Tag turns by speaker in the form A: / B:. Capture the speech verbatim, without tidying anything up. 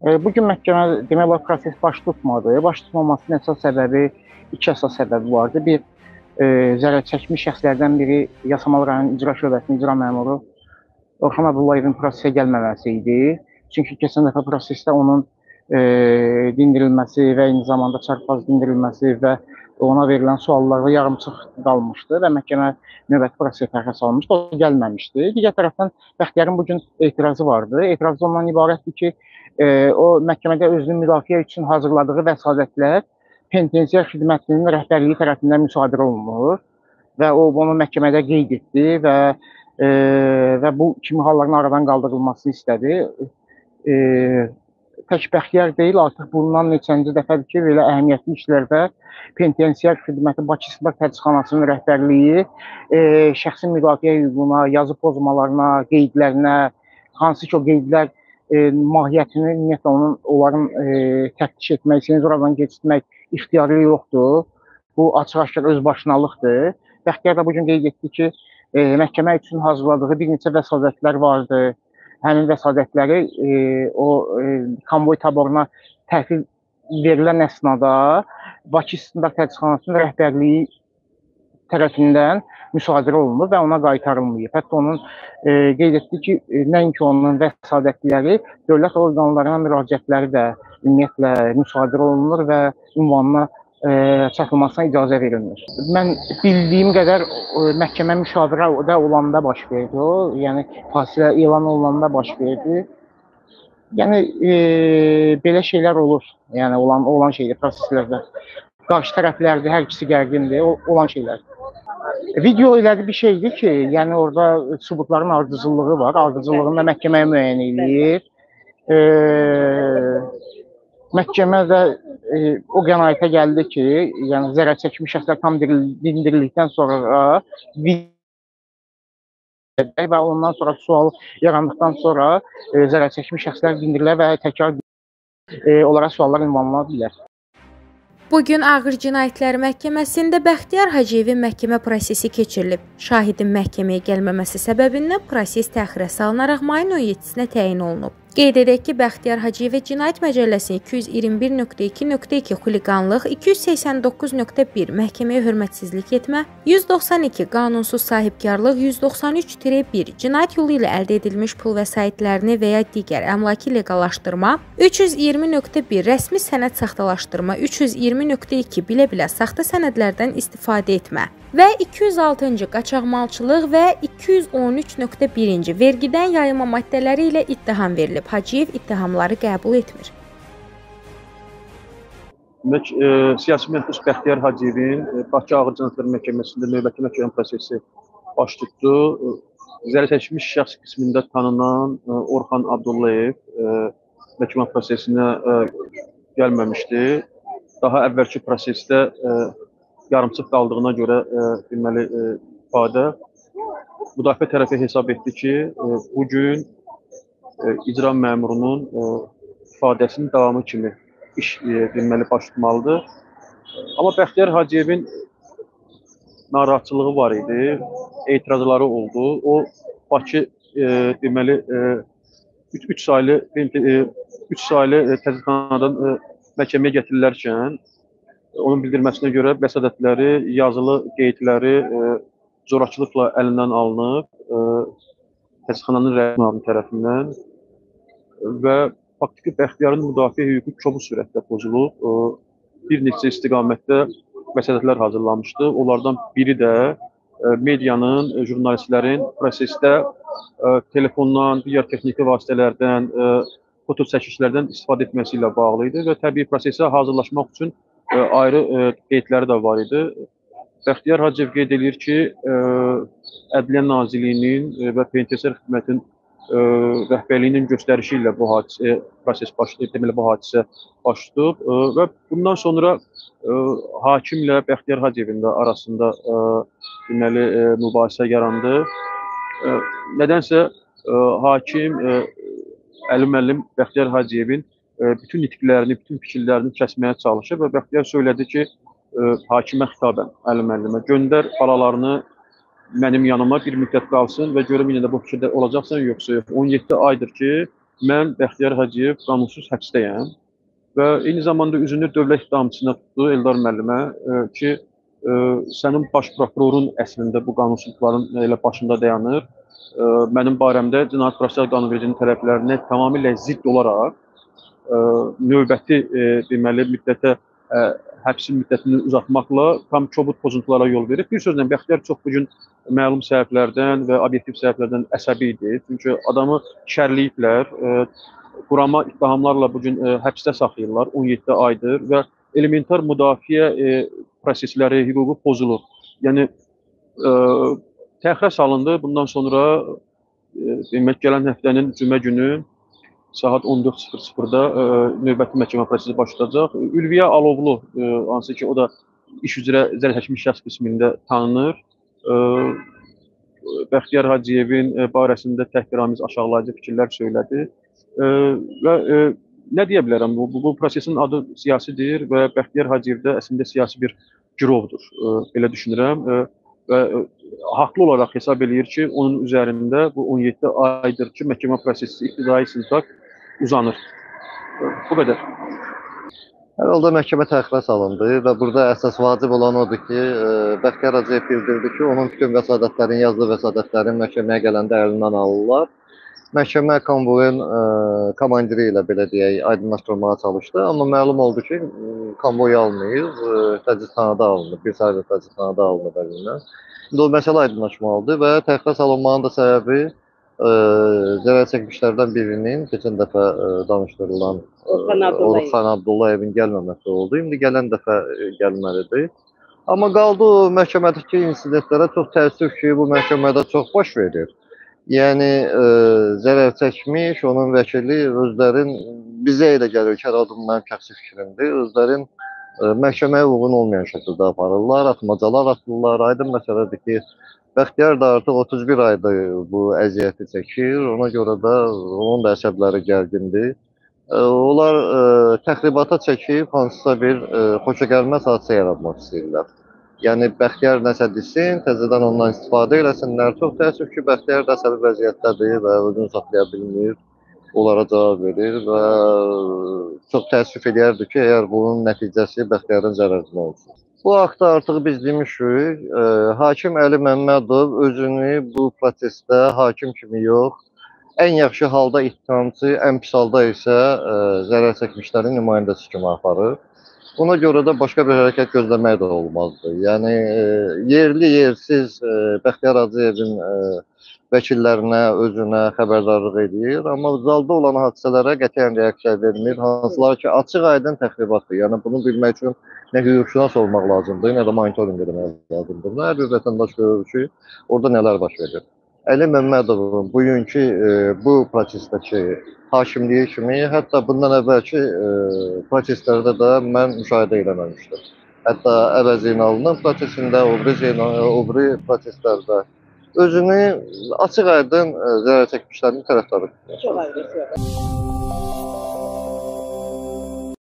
A: E, Bugün məhkəmə demək olar proses baş tutmadı. Baş tutmamasının əsas səbəbi, iki əsas səbəbi vardı. Bir, e, zərər çəkmiş şəxslərdən biri Yasamal rayon İcra Şöbəsinin icra məmuru Orxan Abdullayevin prosesə gəlməməsi idi. Çünki keçən dəfə prosesdə onun e, dindirilməsi və eyni zamanda çarpaz dindirilməsi və ona verilən suallarda yarımçıq qalmışdı və məhkəmə növbəti prosesə tərəf salmışdı. O gəlməmişdi. Digər tərəfdən Bəxtiyarın bugün etirazı vardı. Etirazı ondan ibarətdir ki, e, o məhkəmədə özünü müdafiə üçün hazırladığı vəsadətlər penitensiar xidmətinin rəhbərliyi tərəfindən müsadirə olunur və o bunu məhkəmədə qeyd etdi və e, və bu kimi halların aradan qaldırılmasını istədi. E, tək Bəxtiyar deyil, artıq bundan neçənci dəfədir ki, belə əhəmiyyətli işlərdə penitensiar xidməti Bakı İstintaq Tədqiqatxanasının rəhbərliyi e, şəxsin müdafiə hüququna, yazı pozmalarına, qeydlərinə, hansı ki o qeydlər e, mahiyyətini ümumiyyətlə onun onların e, təftiş etmək, senzuradan keçirmək ixtiyarı yoxdur. Bu açıq-aşkar özbaşınalıqdır. Bəxtiyar da bugün qeyd etdi ki, e, məhkəmə üçün hazırladığı bir neçə vəsadətlər vardı. Həmin vəsadətləri e, o e, konvoy taboruna təhvil verilən əsnada Bakı İstintaq Tədqiqatxanasının rəhbərliyi tərəfindən müsadirə olunur və ona qaytarılmayıb. Hətta onun e, qeyd etdi ki, e, nəinki onun vəsadətləri, dövlət orqanlarına müraciətləri də ümumiyyətlə müsadirə olunur və ünvanına e, çatılmasına icazə verilmir. Mən bildiyim qədər e, məhkəmə müşavirədə olanda baş verdi o, yəni fasilə elan olunanda baş verdi. Yəni e, belə şeylər olur, yəni olan olan şeydir proseslərdə. Qarşı tərəflərdir, hər ikisi gərgindir, olan şeylər. Video elədi bir şeydir ki, yəni orada sübutların ardıcıllığı var, ardıcıllığını da məhkəməyə müəyyən eləyir. E, məhkəmə də e, o qənaətə gəldi ki, yəni zərər çəkmiş şəxslər tam dindirildikdən sonra və ondan sonra sual yarandıqdan sonra e, zərər çəkmiş şəxslər dindirilər və təkrar e, onlara suallar ünvanlana bilər.
B: Bugün Ağır Cinayətlər Məhkəməsində Bəxtiyar Hacıyevin məhkəmə prosesi keçirilib. Şahidin məhkəməyə gəlməməsi səbəbindən proses təxirə salınaraq mayın on yeddisinə təyin olunub. Qeyd edək ki, Bəxtiyar Hacıyevə Cinayət Məcəlləsinin iki yüz iyirmi bir nöqtə iki nöqtə iki xuliqanlıq, iki yüz səksən doqquz nöqtə bir məhkəməyə hörmətsizlik etmə, yüz doxsan iki qanunsuz sahibkarlıq, yüz doxsan üç bir cinayət yolu ilə əldə edilmiş pul vəsaitlərini və ya digər əmlakı leqallaşdırma, üç yüz iyirmi nöqtə bir rəsmi sənəd saxtalaşdırma, üç yüz iyirmi nöqtə iki bilə-bilə saxta sənədlərdən istifadə etmə və iki yüz altıncı qaçaqmalçılıq və iki yüz on üç nöqtə birinci vergidən yayınma maddələri ilə ittiham verilib. Hacıyev ittihamları qəbul etmir.
C: Demək, e, siyasi məhbus Bəxtiyar Hacıyevin e, Bakı Ağır Cinayətlər Məhkəməsində növbəti məhkəmə prosesi baş tutdu. E, zərər çəkmiş şəxs qismində tanınan e, Orxan Abdullayev e, məhkəmə prosesinə e, gəlməmişdi. Daha əvvəlki prosesdə e, yarımçıq qaldığına görə e, deməli e, ifadə müdafiə tərəfi hesab etdi ki, e, bugün e, icra məmurunun e, ifadəsinin davamı kimi iş e, deməli baş tutmalıdır. Amma Bəxtiyar Hacıyevin narahatçılığı var idi, etirazları oldu. O Bakı e, deməli üç saylı üç saylı tədqiqatxanadan e, məhkəməyə gətirilərkən onun bildirməsinə görə vəsadətləri, yazılı qeydləri e, zorakılıqla əlindən alınıb e, tədqiqatxananın rəhbəri tərəfindən və faktiki Bəxtiyarın müdafiə hüququ kobud sürətdə pozulub. E, bir neçə istiqamətdə vəsadətlər hazırlanmışdı. Onlardan biri də e, medianın, e, jurnalistlərin prosesdə e, telefondan, digər texniki vasitələrdən, e, foto çəkişlərdən istifadə etməsi ilə bağlı idi və təbii prosesə hazırlaşmaq üçün e, ayrı e, qeydləri də var idi. Bəxtiyar Hacıyev qeyd edir ki, e, Ədliyyə Nazirliyinin e, və penitensiar xidmətin e, rəhbərliyinin göstərişi ilə bu hadisə proses başlayıb, deməli bu hadisə baş tutub e, və bundan sonra e, hakimlə Bəxtiyar Hacıyevin də arasında e, deməli e, mübahisə yarandı. E, nədənsə e, hakim e, Əli müəllim Bəxtiyar Hacıyevin e, bütün nitqlərini, bütün fikirlərini kəsməyə çalışır və Bəxtiyar söylədi ki, e, hakimə xitabən Əli müəllimə göndər balalarını mənim yanıma bir müddət qalsın və görüm yenə də bu fikirdə olacaqsan yoxsa yox. on yeddi aydır ki, mən Bəxtiyar Hacıyev qanunsuz həbsdəyəm və eyni zamanda üzünü dövlət ittihamçısına tutdu Eldar müəllimə e, ki, e, sənin baş prokurorun əslində bu qanunsuzluqların elə başında dayanır. E, mənim barəmdə Cinayət Prosessual Qanunvericiliyin tərəflərinə tamamilə zidd olaraq e, növbəti e, deməli müddətə e, həbsin müddətini uzatmaqla tam kobud pozuntulara yol verir. Bir sözlə Bəxtiyar çox bugün məlum səbəblərdən və obyektiv səbəblərdən əsəbi idi. Çünki adamı şərləyiblər, e, qurama ittihamlarla bugün e, həbsdə saxlayırlar on yeddi aydır və elementar müdafiə e, prosesləri, hüququ pozulur. Yəni e, təxirə salındı. Bundan sonra e, demək gələn həftənin cümə günü saat on dörd sıfır sıfırda e, növbəti məhkəmə prosesi başlayacaq. Ülviyə Alovlu, e, hansı ki o da iş üzrə zərərçəkmiş şəxs qismində tanınır. Bəxtiyar Hacıyevin barəsində təhqiramiz aşağılayıcı fikirlər söylədi və nə deyə bilərəm, bu, bu prosesin adı siyasidir və Bəxtiyar Hacıyev də əslində siyasi bir girovdur, belə düşünürəm və haqlı olaraq hesab eləyir ki, onun üzərində bu on yeddi aydır ki, məhkəmə prosesi iqtidai istintaq uzanır. Bu qədər.
D: Hər halda məhkəmə təxirə salındı və burada əsas vacib olan odur ki, Bəxtiyar Hacıyev bildirdi ki, onun bütün vəsadətlərin, yazılı vəsadətlərin məhkəməyə gələndə əlindən alırlar. Məhkəmə konvoyun komandiri ilə belə deyək, aydınlaşdırmağa çalışdı, amma məlum oldu ki, konvoyu almayıb, təcridxanada alınıb, bir sayda təcridxanada alınıb əlindən. İndi o məsələ aydınlaşmalıdır və təxirə salınmanın da səbəbi zərər çəkmişlərdən birinin keçən dəfə danışdırılan Orxan Abdullayevin gəlməməsi oldu. İndi gələn dəfə gəlməlidir. Amma qaldı o məhkəmədəki insidentlərə çox təəssüf ki, bu məhkəmədə çox baş verir. Yəni zərər çəkmiş, onun vəkili özlərin, bizə elə gəlir ki, adım mənim şəxsi fikrimdir, özlərin məhkəməyə uyğun olmayan şəkildə aparırlar, atmacalar atırlar. Aydın məsələdir ki, Bəxtiyar da artıq otuz bir aydır bu əziyyəti çəkir, ona görə də onun da əsəbləri gərgindir. Onlar təxribata çəkib hansısa bir xoşagəlməz hadisə yaratmaq istəyirlər. Yəni Bəxtiyar nəsə desin, təzədən ondan istifadə eləsinlər. Çox təəssüf ki, Bəxtiyar da əsəbi vəziyyətdədir və özünü saxlaya bilmir, onlara cavab verir və çox təəssüf edərdi ki, əgər bunun nəticəsi Bəxtiyarın zərərinə olsun. Bu haqda artıq biz demişik, hakim Əli Məmmədov özünü bu prosesdə hakim kimi yox, ən yaxşı halda ittihamçı, ən pis halda isə zərər çəkmişlərin nümayəndəsi kimi aparır. Buna görə də başqa bir hərəkət gözləmək də olmazdı. Yəni, yerli, yersiz Bəxtiyar Hacıyevin vəkillərinə, özünə xəbərdarlıq edir. Amma zalda olan hadisələrə qətiyyən reaksiya vermir. Hansılar ki, açıq aydın təxribatdır. Yəni, bunu bilmək üçün nə hüquqşünas olmaq lazımdır, nə də monitorinq etmək lazımdır. Hər bir vətəndaş görür ki, orada nələr baş verir. Əli Məmmədovun bugünkü bu prosesdəki hakimliyi kimi, hətta bundan əvvəlki proseslərdə də mən müşahidə eləməmişdim. Hətta Əvəz Zeynalının prosesində, o biri proseslərdə özünü açıq aydın zərər çəkmişlərin tərəfdarı.
E: Çox aydın.